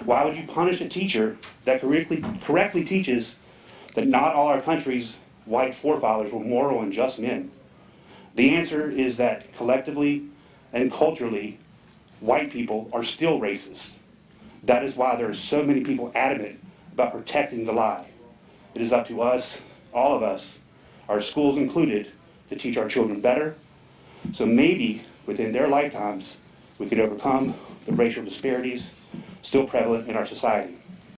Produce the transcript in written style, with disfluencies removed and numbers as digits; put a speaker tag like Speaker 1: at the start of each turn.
Speaker 1: Why would you punish a teacher that correctly teaches that not all our country's white forefathers were moral and just men? The answer is that collectively and culturally, white people are still racist. That is why there are so many people adamant about protecting the lie. It is up to us, all of us, our schools included, to teach our children better, so maybe within their lifetimes we could overcome the racial disparities still prevalent in our society.